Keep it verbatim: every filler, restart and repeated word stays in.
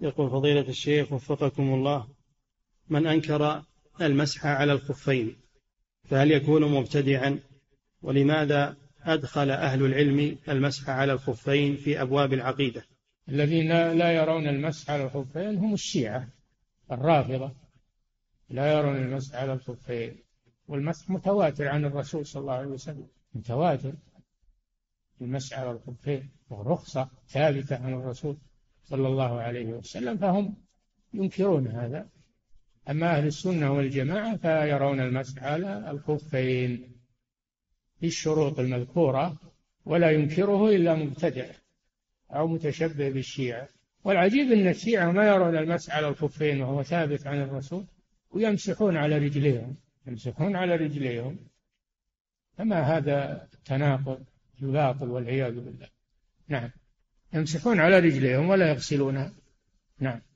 يقول فضيلة الشيخ وفقكم الله: من أنكر المسح على الخفين فهل يكون مبتدعا؟ ولماذا أدخل أهل العلم المسح على الخفين في أبواب العقيدة؟ الذين لا يرون المسح على الخفين هم الشيعة الرافضة، لا يرون المسح على الخفين، والمسح متواتر عن الرسول صلى الله عليه وسلم، متواتر المسح على الخفين ورخصة ثابتة عن الرسول صلى الله عليه وسلم، فهم ينكرون هذا. أما أهل السنة والجماعة فيرون المسح على الخفين بالشروط المذكورة، ولا ينكره إلا مبتدع أو متشبه بالشيعة. والعجيب أن الشيعة ما يرون المسح على الخفين وهو ثابت عن الرسول، ويمسحون على رجليهم يمسحون على رجليهم أما هذا تناقض باطل والعياذ بالله. نعم، يمسحون على رجليهم ولا يغسلونها. نعم.